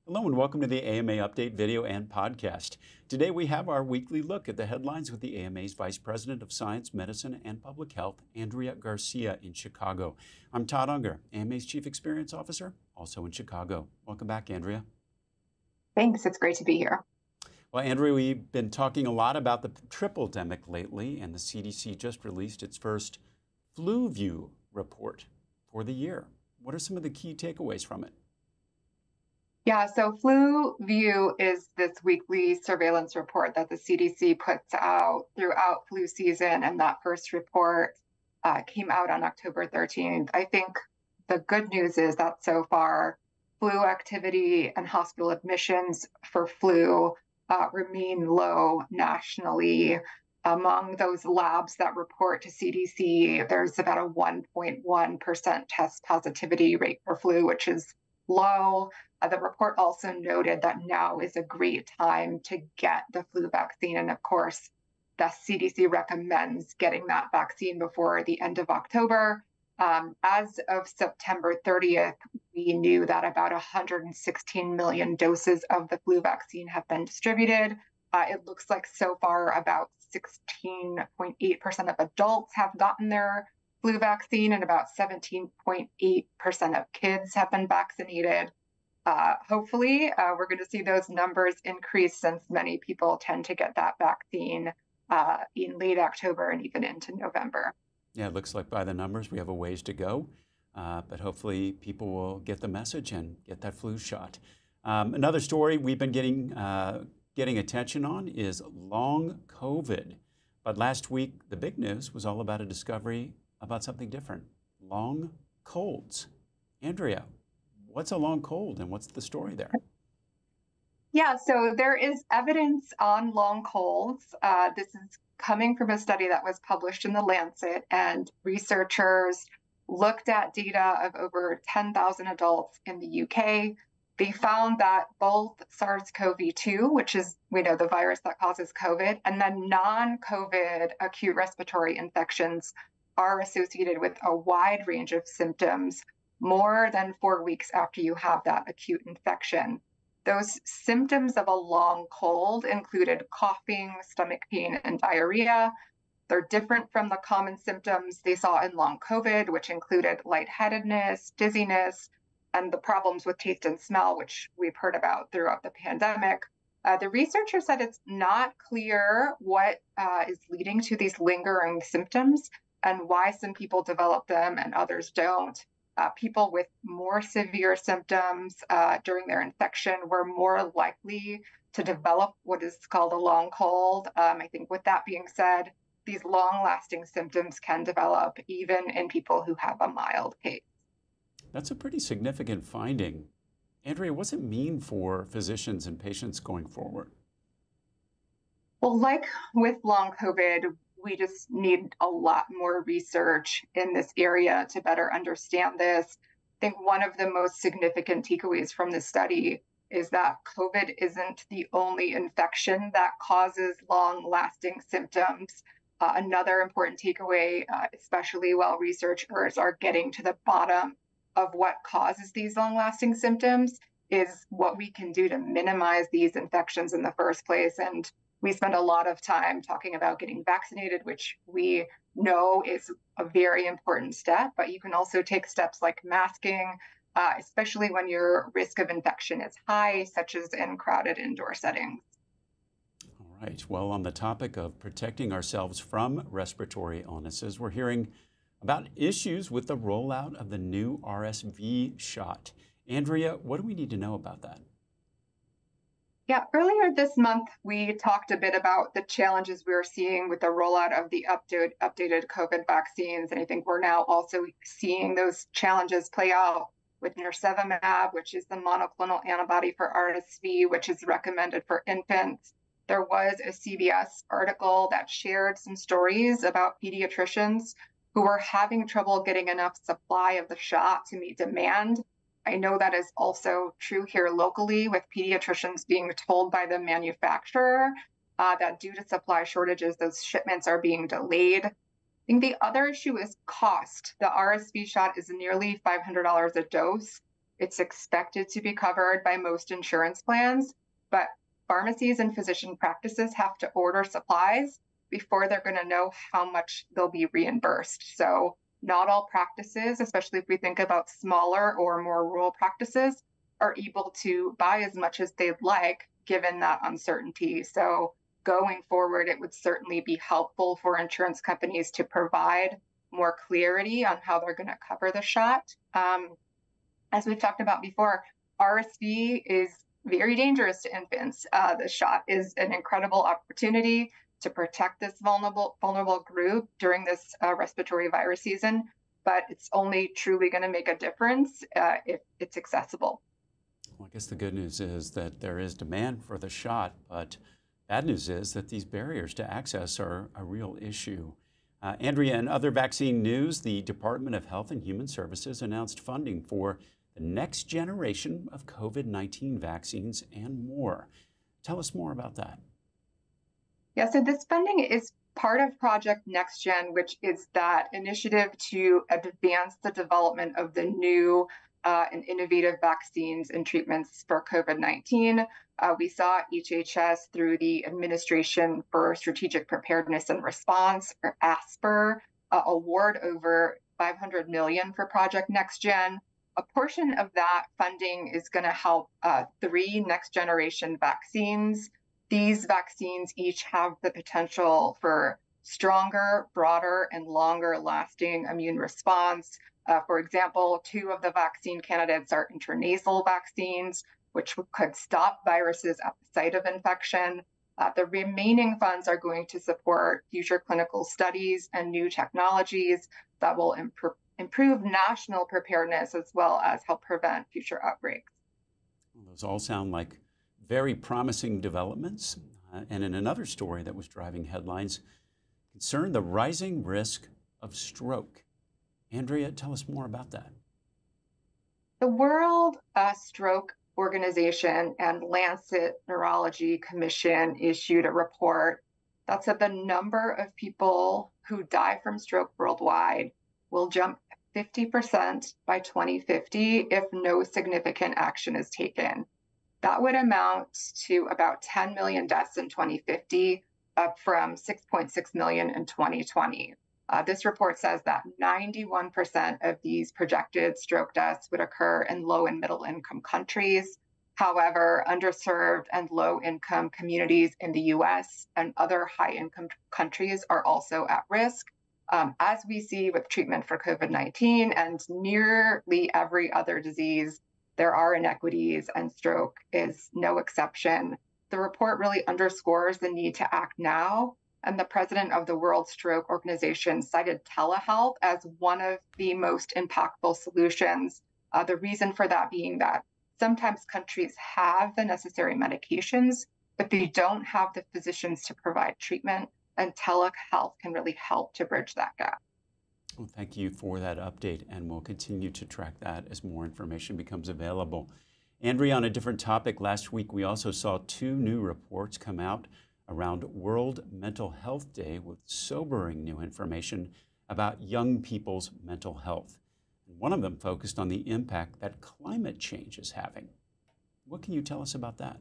Hello and welcome to the AMA Update video and podcast. Today we have our weekly look at the headlines with the AMA's Vice President of Science, Medicine, and Public Health, Andrea Garcia in Chicago. I'm Todd Unger, AMA's Chief Experience Officer, also in Chicago. Welcome back, Andrea. Thanks, it's great to be here. Well, Andrea, we've been talking a lot about the tripledemic lately, and the CDC just released its first FluView report for the year. What are some of the key takeaways from it? Yeah, so FluView is this weekly surveillance report that the CDC puts out throughout flu season, and that first report came out on October 13th. I think the good news is that so far, flu activity and hospital admissions for flu remain low nationally. Among those labs that report to CDC, there's about a 1.1% test positivity rate for flu, which is low. The report also noted that now is a great time to get the flu vaccine. And of course, the CDC recommends getting that vaccine before the end of October. As of September 30th, we knew that about 116 million doses of the flu vaccine have been distributed. It looks like so far about 16.8% of adults have gotten their flu vaccine, and about 17.8% of kids have been vaccinated. Hopefully, we're going to see those numbers increase since many people tend to get that vaccine in late October and even into November. Yeah, it looks like by the numbers we have a ways to go, but hopefully people will get the message and get that flu shot. Another story we've been getting attention on is long COVID. But last week, the big news was all about a discovery about something different, long colds. Andrea, what's a long cold and what's the story there? Yeah, so there is evidence on long colds. This is coming from a study that was published in the Lancet, and researchers looked at data of over 10,000 adults in the UK. They found that both SARS-CoV-2, which is, we know, the virus that causes COVID, and then non-COVID acute respiratory infections are associated with a wide range of symptoms more than 4 weeks after you have that acute infection. Those symptoms of a long cold included coughing, stomach pain, and diarrhea. They're different from the common symptoms they saw in long COVID, which included lightheadedness, dizziness, and the problems with taste and smell, which we've heard about throughout the pandemic. The researcher said it's not clear what is leading to these lingering symptoms and why some people develop them and others don't. People with more severe symptoms during their infection were more likely to develop what is called a long cold. I think with that being said, these long-lasting symptoms can develop even in people who have a mild case. That's a pretty significant finding. Andrea, what's it mean for physicians and patients going forward? Well, like with long COVID, we just need a lot more research in this area to better understand this. I think one of the most significant takeaways from this study is that COVID isn't the only infection that causes long-lasting symptoms. Another important takeaway, especially while researchers are getting to the bottom of what causes these long-lasting symptoms, is what we can do to minimize these infections in the first place. And we spend a lot of time talking about getting vaccinated, which we know is a very important step, but you can also take steps like masking, especially when your risk of infection is high, such as in crowded indoor settings. All right, well, on the topic of protecting ourselves from respiratory illnesses, we're hearing about issues with the rollout of the new RSV shot. Andrea, what do we need to know about that? Yeah, earlier this month, we talked a bit about the challenges we were seeing with the rollout of the updated COVID vaccines. And I think we're now also seeing those challenges play out with nirsevimab, which is the monoclonal antibody for RSV, which is recommended for infants. There was a CBS article that shared some stories about pediatricians who were having trouble getting enough supply of the shot to meet demand. I know that is also true here locally, with pediatricians being told by the manufacturer that due to supply shortages, those shipments are being delayed. I think the other issue is cost. The RSV shot is nearly $500 a dose. It's expected to be covered by most insurance plans, but pharmacies and physician practices have to order supplies before they're going to know how much they'll be reimbursed. So not all practices, especially if we think about smaller or more rural practices, are able to buy as much as they'd like given that uncertainty. So going forward, it would certainly be helpful for insurance companies to provide more clarity on how they're going to cover the shot. As we've talked about before, RSV is very dangerous to infants. The shot is an incredible opportunity to protect this vulnerable group during this respiratory virus season, but it's only truly going to make a difference if it's accessible. Well, I guess the good news is that there is demand for the shot, but bad news is that these barriers to access are a real issue. Andrea, in other vaccine news, the Department of Health and Human Services announced funding for the next generation of COVID-19 vaccines and more. Tell us more about that. Yeah, so this funding is part of Project NextGen, which is that initiative to advance the development of the new and innovative vaccines and treatments for COVID-19. We saw HHS through the Administration for Strategic Preparedness and Response, or ASPR, award over $500 million for Project NextGen. A portion of that funding is going to help 3 next-generation vaccines. These vaccines each have the potential for stronger, broader, and longer-lasting immune response. For example, 2 of the vaccine candidates are intranasal vaccines, which could stop viruses at the site of infection. The remaining funds are going to support future clinical studies and new technologies that will improve national preparedness as well as help prevent future outbreaks. Well, those all sound like very promising developments. And in another story that was driving headlines, concerned the rising risk of stroke. Andrea, tell us more about that. The World Stroke Organization and Lancet Neurology Commission issued a report that said the number of people who die from stroke worldwide will jump 50% by 2050 if no significant action is taken. That would amount to about 10 million deaths in 2050, up from 6.6 million in 2020. This report says that 91% of these projected stroke deaths would occur in low and middle income countries. However, underserved and low income communities in the US and other high income countries are also at risk. As we see with treatment for COVID-19 and nearly every other disease, there are inequities, and stroke is no exception. The report really underscores the need to act now. And the president of the World Stroke Organization cited telehealth as one of the most impactful solutions. The reason for that being that sometimes countries have the necessary medications, but they don't have the physicians to provide treatment, and telehealth can really help to bridge that gap. Well, thank you for that update, and we'll continue to track that as more information becomes available. Andrea, on a different topic, last week we also saw 2 new reports come out around World Mental Health Day with sobering new information about young people's mental health. And one of them focused on the impact that climate change is having. What can you tell us about that?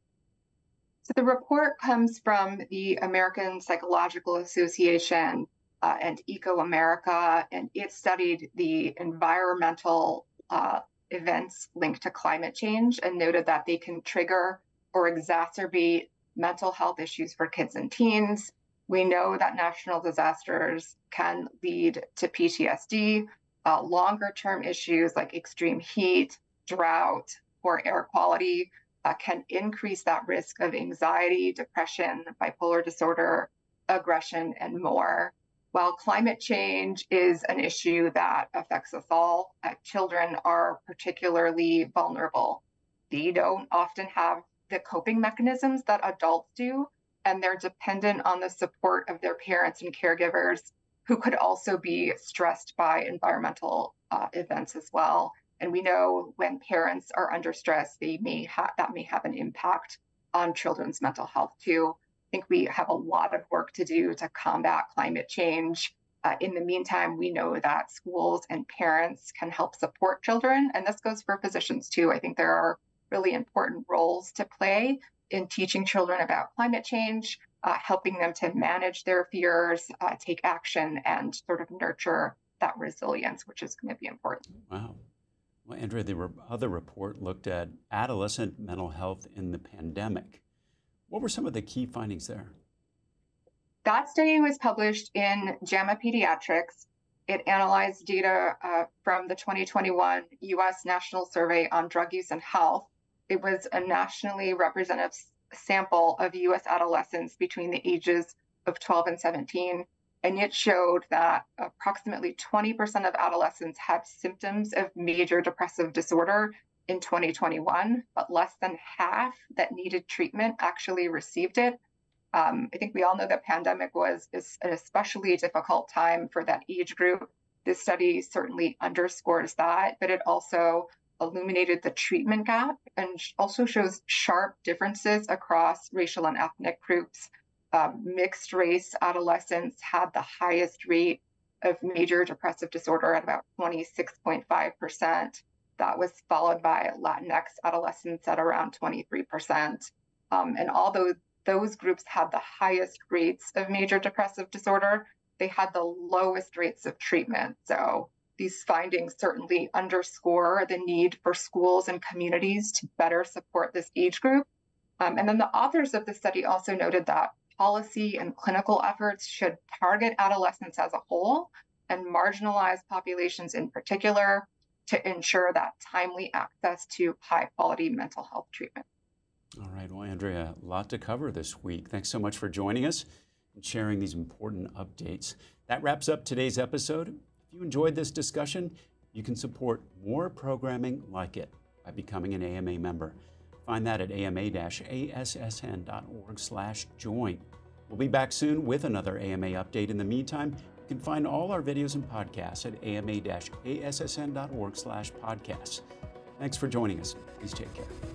So the report comes from the American Psychological Association and Eco America, and it studied the environmental events linked to climate change and noted that they can trigger or exacerbate mental health issues for kids and teens. We know that national disasters can lead to PTSD, longer term issues like extreme heat, drought, poor air quality can increase that risk of anxiety, depression, bipolar disorder, aggression, and more. While climate change is an issue that affects us all, children are particularly vulnerable. They don't often have the coping mechanisms that adults do, and they're dependent on the support of their parents and caregivers who could also be stressed by environmental events as well. And we know when parents are under stress, that may have an impact on children's mental health too. I think we have a lot of work to do to combat climate change. In the meantime, we know that schools and parents can help support children, and this goes for physicians too. I think there are really important roles to play in teaching children about climate change, helping them to manage their fears, take action, and sort of nurture that resilience, which is going to be important. Wow. Well, Andrea, the other report looked at adolescent mental health in the pandemic. What were some of the key findings there? That study was published in JAMA Pediatrics. It analyzed data from the 2021 U.S. National Survey on Drug Use and Health. It was a nationally representative sample of U.S. adolescents between the ages of 12 and 17. And it showed that approximately 20% of adolescents had symptoms of major depressive disorder in 2021, but less than half that needed treatment actually received it. I think we all know that pandemic is an especially difficult time for that age group. This study certainly underscores that, but it also illuminated the treatment gap and also shows sharp differences across racial and ethnic groups. Mixed race adolescents had the highest rate of major depressive disorder at about 26.5%. That was followed by Latinx adolescents at around 23%. And although those groups had the highest rates of major depressive disorder, they had the lowest rates of treatment. So these findings certainly underscore the need for schools and communities to better support this age group. And then the authors of the study also noted that policy and clinical efforts should target adolescents as a whole and marginalized populations in particular to ensure that timely access to high-quality mental health treatment. All right, well, Andrea, a lot to cover this week. Thanks so much for joining us and sharing these important updates. That wraps up today's episode. If you enjoyed this discussion, you can support more programming like it by becoming an AMA member. Find that at ama-assn.org/join. We'll be back soon with another AMA update. In the meantime, you can find all our videos and podcasts at ama-assn.org/podcasts. Thanks for joining us. Please take care.